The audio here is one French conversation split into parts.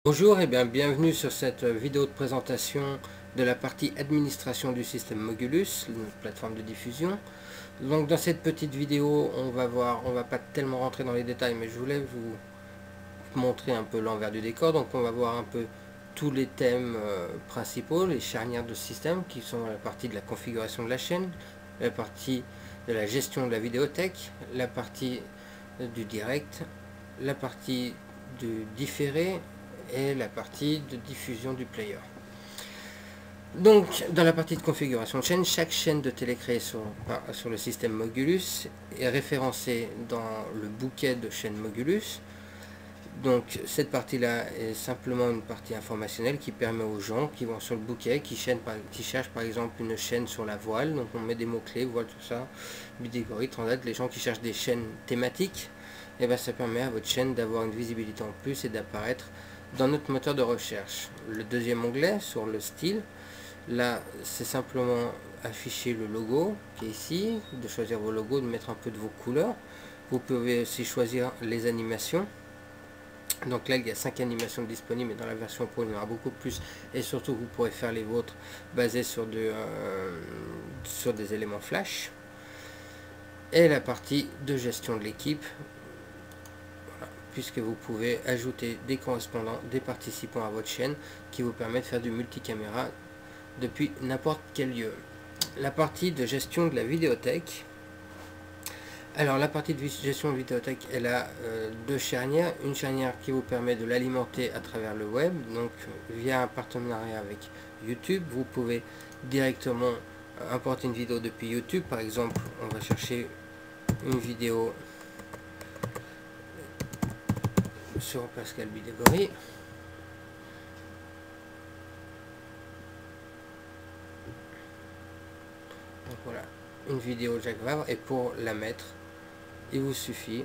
Bonjour et bienvenue sur cette vidéo de présentation de la partie administration du système Mogulus, une plateforme de diffusion. Donc dans cette petite vidéo, on va pas tellement rentrer dans les détails, mais je voulais vous montrer un peu l'envers du décor. Donc on va voir un peu tous les thèmes principaux, les charnières de système qui sont la partie de la configuration de la chaîne, la partie de la gestion de la vidéothèque, la partie du direct, la partie du différé et la partie de diffusion du player. Donc dans la partie de configuration de chaîne, chaque chaîne de télé créée sur le système Mogulus est référencée dans le bouquet de chaînes Mogulus. Donc cette partie là est simplement une partie informationnelle qui permet aux gens qui vont sur le bouquet, qui cherchent par exemple une chaîne sur la voile, donc on met des mots clés, voile, tout ça, Bidégorie, Transat, les gens qui cherchent des chaînes thématiques, et bien ça permet à votre chaîne d'avoir une visibilité en plus et d'apparaître dans notre moteur de recherche. Le deuxième onglet sur le style, là c'est simplement afficher le logo qui est ici, de choisir vos logos, de mettre un peu de vos couleurs. Vous pouvez aussi choisir les animations. Donc là il y a 5 animations disponibles, mais dans la version pro il y en aura beaucoup plus, et surtout vous pourrez faire les vôtres basées sur des éléments flash. Et la partie de gestion de l'équipe, puisque vous pouvez ajouter des correspondants, des participants à votre chaîne qui vous permet de faire du multicaméra depuis n'importe quel lieu. La partie de gestion de la vidéothèque. Alors la partie de gestion de vidéothèque, elle a deux charnières. Une charnière qui vous permet de l'alimenter à travers le web, donc via un partenariat avec YouTube. Vous pouvez directement importer une vidéo depuis YouTube. Par exemple, on va chercher une vidéo sur Pascal Bidégorie. Donc voilà, une vidéo Jacques Vabre, et pour la mettre, il vous suffit,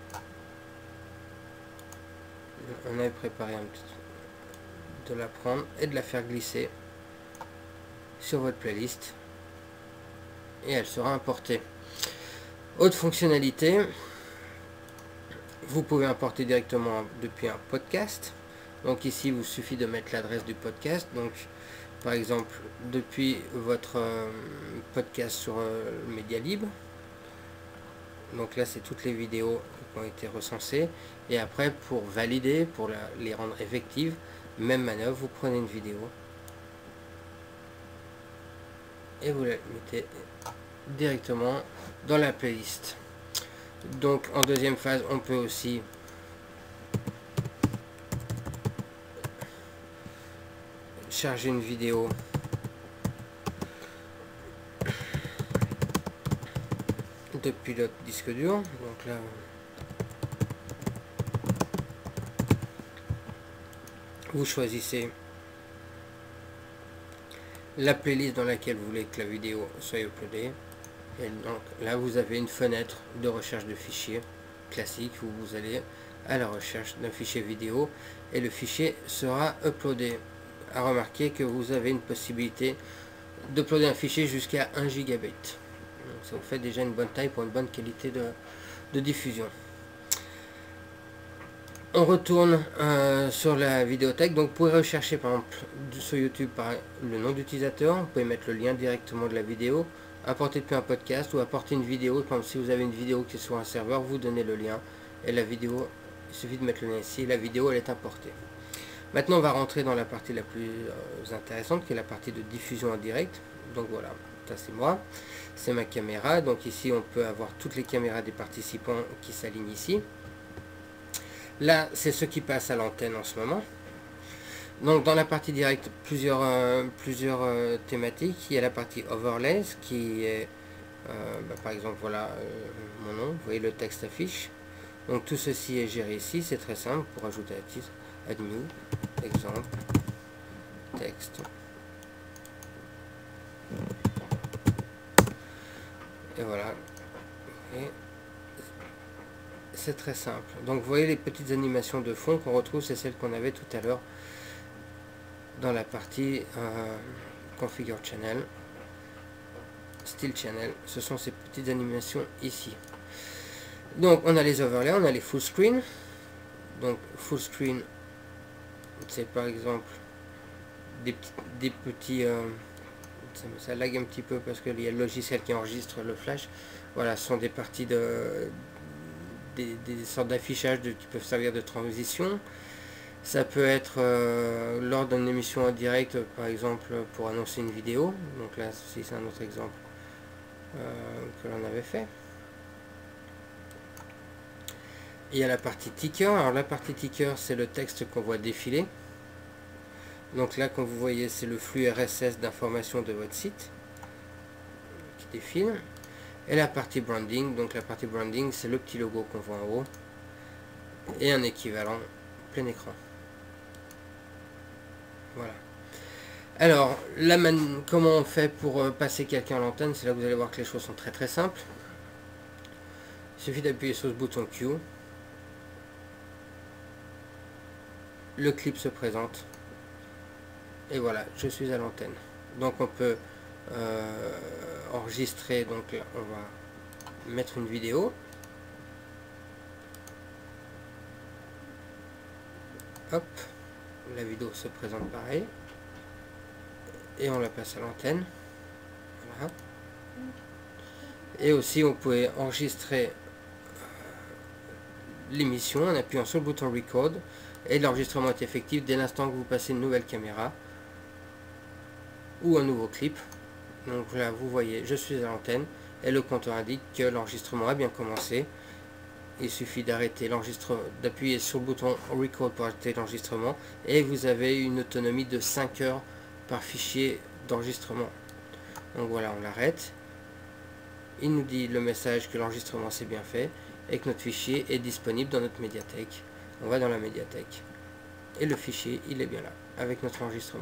on avait préparé de la prendre et de la faire glisser sur votre playlist et elle sera importée. Autre fonctionnalité, vous pouvez importer directement depuis un podcast. Donc ici, il vous suffit de mettre l'adresse du podcast. Donc par exemple, depuis votre podcast sur Média Libre. Donc là, c'est toutes les vidéos qui ont été recensées. Et après, pour valider, pour les rendre effectives, même manœuvre, vous prenez une vidéo et vous la mettez directement dans la playlist. Donc en deuxième phase, on peut aussi charger une vidéo depuis le disque dur. Donc là, vous choisissez la playlist dans laquelle vous voulez que la vidéo soit uploadée. Et donc là, vous avez une fenêtre de recherche de fichiers classique où vous allez à la recherche d'un fichier vidéo et le fichier sera uploadé. À remarquer que vous avez une possibilité d'uploader un fichier jusqu'à 1 gigabit. Donc ça vous fait déjà une bonne taille pour une bonne qualité de diffusion. On retourne sur la vidéothèque. Donc vous pouvez rechercher par exemple sur YouTube par le nom d'utilisateur. Vous pouvez mettre le lien directement de la vidéo, apporter depuis un podcast ou apporter une vidéo. Par exemple, si vous avez une vidéo qui est sur un serveur, vous donnez le lien et la vidéo, il suffit de mettre le lien ici, la vidéo elle est importée. Maintenant on va rentrer dans la partie la plus intéressante, qui est la partie de diffusion en direct. Donc voilà, ça c'est moi, c'est ma caméra. Donc ici on peut avoir toutes les caméras des participants qui s'alignent ici. Là c'est ce qui passe à l'antenne en ce moment. Donc dans la partie directe, plusieurs thématiques. Il y a la partie overlays qui est par exemple voilà mon nom, vous voyez le texte affiche. Donc tout ceci est géré ici, c'est très simple. Pour ajouter un titre, add new, exemple, texte. Et voilà. Et c'est très simple. Donc vous voyez les petites animations de fond qu'on retrouve, c'est celles qu'on avait tout à l'heure dans la partie configure channel, style channel. Ce sont ces petites animations ici. Donc on a les overlays, on a les full screen. Donc full screen, c'est par exemple des petits ça lag un petit peu parce qu'il y a le logiciel qui enregistre le flash. Voilà, ce sont des parties des sortes d'affichage qui peuvent servir de transition. Ça peut être lors d'une émission en direct, par exemple pour annoncer une vidéo. Donc là, c'est un autre exemple que l'on avait fait. Il y a la partie ticker. Alors la partie ticker, c'est le texte qu'on voit défiler. Donc là, comme vous voyez, c'est le flux RSS d'informations de votre site qui défile. Et la partie branding, donc la partie branding, c'est le petit logo qu'on voit en haut. Et un équivalent plein écran. Voilà. Alors, comment on fait pour passer quelqu'un à l'antenne? C'est là que vous allez voir que les choses sont très très simples. Il suffit d'appuyer sur ce bouton Q. Le clip se présente. Et voilà, je suis à l'antenne. Donc on peut enregistrer, donc là, on va mettre une vidéo. Hop, la vidéo se présente pareil. Et on la passe à l'antenne. Voilà. Et aussi on pouvait enregistrer l'émission en appuyant sur le bouton Record. Et l'enregistrement est effectif dès l'instant que vous passez une nouvelle caméra ou un nouveau clip. Donc là vous voyez, je suis à l'antenne et le compteur indique que l'enregistrement a bien commencé. Il suffit d'arrêter l'enregistrement, d'appuyer sur le bouton Record pour arrêter l'enregistrement et vous avez une autonomie de 5 heures par fichier d'enregistrement. Donc voilà, on l'arrête. Il nous dit le message que l'enregistrement s'est bien fait et que notre fichier est disponible dans notre médiathèque. On va dans la médiathèque et le fichier il est bien là avec notre enregistrement.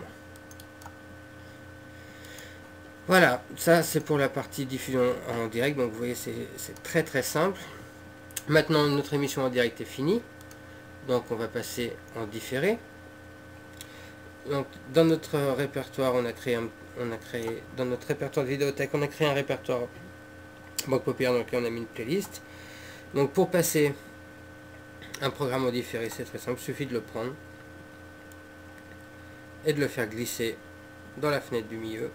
Voilà, ça c'est pour la partie diffusion en direct. Donc vous voyez, c'est très très simple. Maintenant notre émission en direct est finie, donc on va passer en différé. Donc dans notre répertoire, dans notre répertoire de vidéothèque, on a créé un répertoire Banque Populaire dans lequel on a mis une playlist. Donc pour passer un programme en différé, c'est très simple, il suffit de le prendre et de le faire glisser dans la fenêtre du milieu.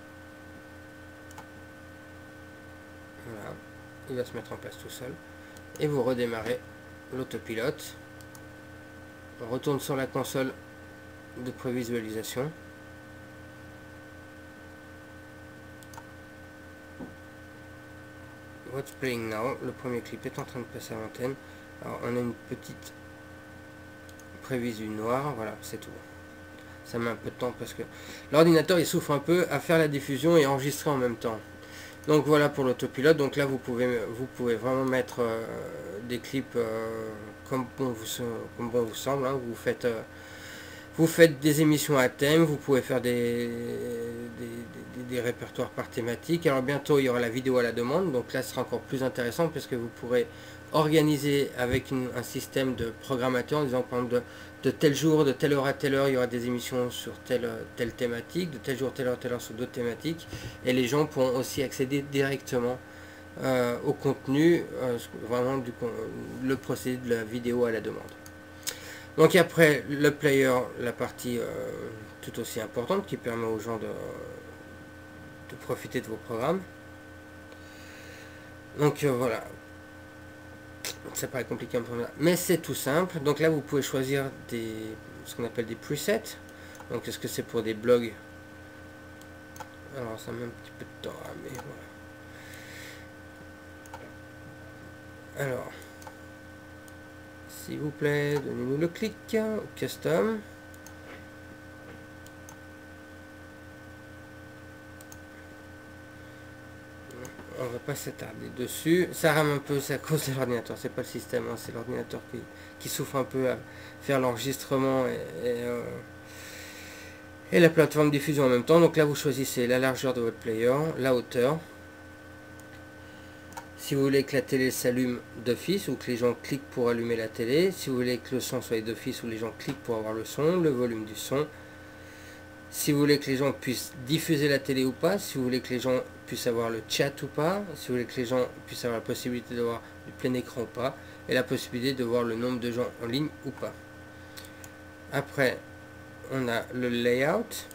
Voilà, il va se mettre en place tout seul. Et vous redémarrez l'autopilote. On retourne sur la console de prévisualisation. What's playing now? Le premier clip est en train de passer à l'antenne. Alors on a une petite prévisu noire, voilà, c'est tout. Ça met un peu de temps parce que l'ordinateur il souffre un peu à faire la diffusion et enregistrer en même temps. Donc voilà pour l'autopilote. Donc là vous pouvez vraiment mettre des clips comme bon vous semble, hein. Vous faites des émissions à thème, vous pouvez faire des répertoires par thématique. Alors bientôt il y aura la vidéo à la demande, donc là ce sera encore plus intéressant parce que vous pourrez organiser avec un système de programmateur en disant par exemple de tel jour, de telle heure à telle heure, il y aura des émissions sur telle thématique, de tel jour, telle heure sur d'autres thématiques, et les gens pourront aussi accéder directement au contenu, vraiment le procédé de la vidéo à la demande. Donc après le player, la partie tout aussi importante qui permet aux gens de profiter de vos programmes. Donc voilà, ça paraît compliqué un peu, mais c'est tout simple. Donc là vous pouvez choisir ce qu'on appelle des presets. Donc est-ce que c'est pour des blogs? Alors ça met un petit peu de temps, mais voilà. Alors s'il vous plaît, donnez-nous le clic, custom. On va pas s'attarder dessus. Ça rame un peu, c'est à cause de l'ordinateur, c'est pas le système, hein, c'est l'ordinateur qui souffre un peu à faire l'enregistrement et la plateforme de diffusion en même temps. Donc là vous choisissez la largeur de votre player, la hauteur. Si vous voulez que la télé s'allume d'office ou que les gens cliquent pour allumer la télé, si vous voulez que le son soit d'office ou les gens cliquent pour avoir le son, le volume du son, si vous voulez que les gens puissent diffuser la télé ou pas, si vous voulez que les gens puissent avoir le chat ou pas, si vous voulez que les gens puissent avoir la possibilité de voir du plein écran ou pas, et la possibilité de voir le nombre de gens en ligne ou pas. Après, on a le layout.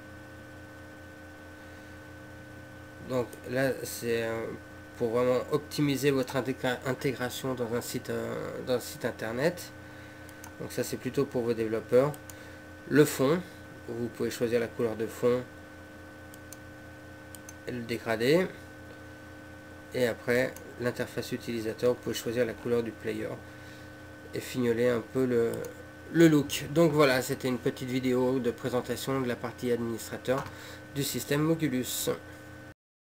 Donc là, c'est pour vraiment optimiser votre intégration dans un site internet. Donc ça, c'est plutôt pour vos développeurs. Le fond, vous pouvez choisir la couleur de fond et le dégrader. Et après, l'interface utilisateur, vous pouvez choisir la couleur du player et fignoler un peu le look. Donc voilà, c'était une petite vidéo de présentation de la partie administrateur du système Mogulus.